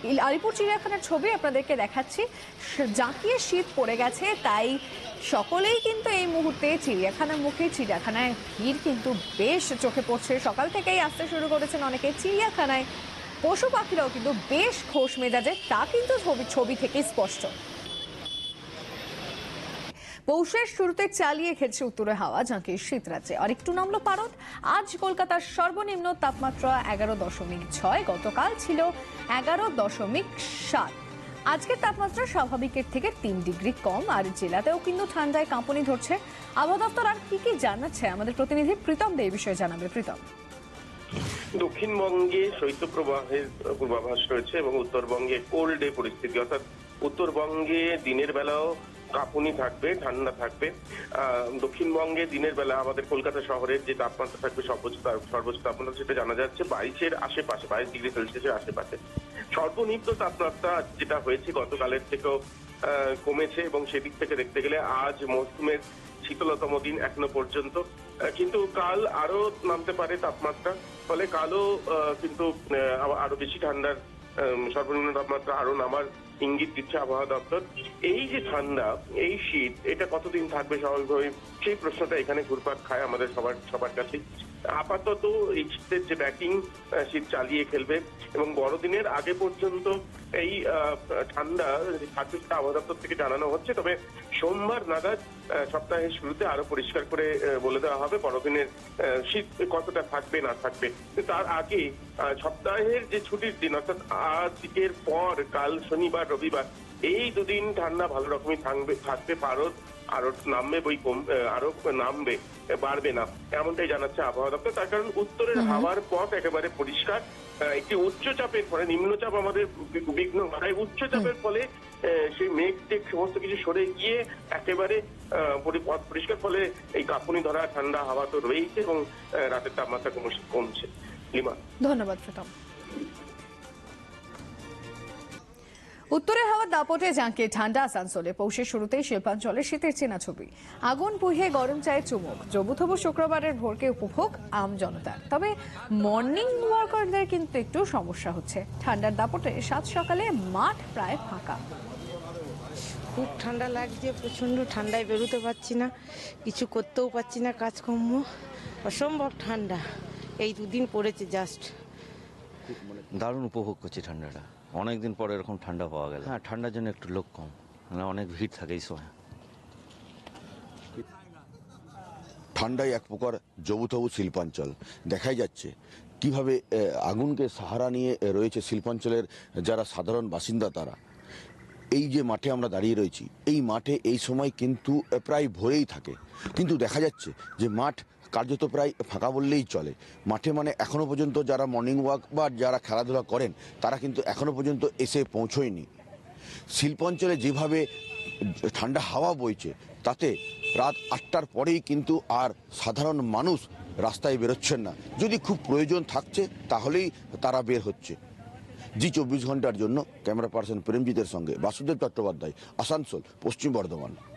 আলিপুর চিড়িয়াখানার ছবি আপনাদেরকে দেখাচ্ছি। জাঁকিয়ে শীত পড়ে গেছে, তাই সকলেই কিন্তু এই মুহূর্তে চিড়িয়াখানার মুখে। চিড়িয়াখানায় ভিড় কিন্তু বেশ চোখে পড়ছে, সকাল থেকেই আসতে শুরু করেছেন অনেকে চিড়িয়াখানায়। পশু পাখিরাও কিন্তু বেশ খোশ মেজাজে, তা কিন্তু ছবি থেকে স্পষ্ট। পৌষের শুরুতে চালিয়ে খেলছে উত্তরে হাওয়া, জাঁকিয়ে শীত রাজ্যে আর একটু নামলো পারদ। আজ কলকাতার সর্বনিম্ন তাপমাত্রা 11.6, গতকাল ছিল 11.7। আজকের তাপমাত্রা স্বাভাবিকের থেকে 3 ডিগ্রি কম, আর জেলাতেও কিন্তু ঠান্ডায় কাঁপুনি ধরছে। আবহাওয়া দপ্তর আর কি জানাচ্ছে আমাদের প্রতিনিধি প্রীতম দে এই বিষয়ে জানাবে। প্রীতম, দক্ষিণবঙ্গে শৈত্যপ্রবাহের পূর্বাভাস রয়েছে এবং উত্তরবঙ্গে কোল্ড ডে পরিস্থিতি, অর্থাৎ উত্তরবঙ্গে দিনের বেলাও কাঁপুনি থাকবে, ঠান্ডা থাকবে। দক্ষিণবঙ্গে দিনের বেলা আমাদের কলকাতা শহরের যে তাপমাত্রা থাকবে সর্বোচ্চ তাপমাত্রা সেটা জানা যাচ্ছে 22-এর আশেপাশে, 22 ডিগ্রি সেলসিয়াসের আশেপাশে। সর্বনিম্ন তাপমাত্রা যেটা হয়েছে গতকালের থেকেও কমেছে এবং সেদিক থেকে দেখতে গেলে আজ মৌসুমের শীতলতম দিন এখনো পর্যন্ত। কিন্তু কাল আরো নামতে পারে তাপমাত্রা, ফলে কালও কিন্তু আরো বেশি ঠান্ডার সর্বনিম্ন তাপমাত্রা আরো নামার ইঙ্গিত দিচ্ছে আবহাওয়া দপ্তর। এই যে ঠান্ডা, এই শীত, এটা কতদিন থাকবে স্বাভাবিকভাবে, সেই প্রশ্নটা এখানে ঘুরপাক খায় আমাদের সবার কাছে। আপাতত এই শীতের যে ব্যাকিং, শীত চালিয়ে খেলবে এবং বড়দিনের আগে পর্যন্ত এই ঠান্ডা থাকবে সেটা আবহাওয়া দপ্তর থেকে জানানো হচ্ছে। তবে সোমবার নাগাদ সপ্তাহের শুরুতে আরো পরিষ্কার করে বলে দেওয়া হবে বড়দিনের শীত কতটা থাকবে না থাকবে। তার আগে সপ্তাহের যে ছুটির দিন, অর্থাৎ আজকের পর কাল শনিবার রবিবার, এই দুদিন ঠান্ডা ভালো রকমই থাকবে। পারদ আরো নামবে, আরো নামবে, বাড়বে না, এমনটাই জানাচ্ছে আবহাওয়া দপ্তর। তার কারণ উত্তরের হাওয়ার পথ একেবারে পরিষ্কার। একটি উচ্চচাপের ফলে, নিম্নচাপ আমাদের বিঘ্ন ঘটায়, উচ্চচাপের ফলে সেই মেঘ টেঘ সমস্ত কিছু সরে গিয়ে একেবারে পথ পরিষ্কার, ফলে এই কাঁপুনি ধরা ঠান্ডা হাওয়া তো রয়েছে এবং রাতের তাপমাত্রা কমছে। লিমা, ধন্যবাদ প্রীতম। উত্তরের হাওয়ার দাপটে জাঁকিয়ে ঠান্ডা আসানসোলে। পৌষের শুরুতেই শিল্পাঞ্চলে শীতের চেনা ছবি। আগুন পুড়িয়ে গরম চায়ে চুমুক, জবুথবু শুক্রবারের ভোরকে উপভোগ আম জনতার। তবে মর্নিং ওয়াকারদের কিন্তু একটু সমস্যা হচ্ছে। ঠান্ডার দাপটে সাত সকালে মাঠ প্রায় ফাঁকা। খুব ঠান্ডা লাগছে, প্রচন্ড ঠান্ডায় বেরোতে পারছি না, কিছু করতেও পারছি না, কাজকর্ম অসম্ভব ঠান্ডা। এই দুদিন পড়েছে জাস্ট, দারুণ উপভোগ করছি ঠান্ডাটা। অনেকদিন পরে এরকম ঠান্ডা পাওয়া গেল। হ্যাঁ, ঠান্ডার জন্য একটু লোক কম, অনেক ভিড় থাকে এই সময়। ঠান্ডায় এক প্রকার জবুথবু শিল্পাঞ্চল। দেখাই যাচ্ছে কিভাবে আগুনকে সাহারা নিয়ে রয়েছে শিল্পাঞ্চলের যারা সাধারণ বাসিন্দা তারা। এই যে মাঠে আমরা দাঁড়িয়ে রয়েছি, এই মাঠে এই সময় কিন্তু প্রায় ভরেই থাকে, কিন্তু দেখা যাচ্ছে যে মাঠ কার্যত প্রায় ফাঁকা বললেই চলে। মাঠে মানে এখনো পর্যন্ত যারা মর্নিং ওয়াক বা যারা খেলাধুলা করেন তারা কিন্তু এখনো পর্যন্ত এসে পৌঁছয়নি। শিল্পাঞ্চলে যেভাবে ঠান্ডা হাওয়া বইছে, তাতে রাত 8টার পরেই কিন্তু আর সাধারণ মানুষ রাস্তায় বেরোচ্ছেন না। যদি খুব প্রয়োজন থাকছে তাহলেই তারা বের হচ্ছে। জি 24 ঘন্টার জন্য ক্যামেরা পার্সন প্রেমজিতের সঙ্গে বাসুদেব চট্টোপাধ্যায়, আসানসোল, পশ্চিম বর্ধমান।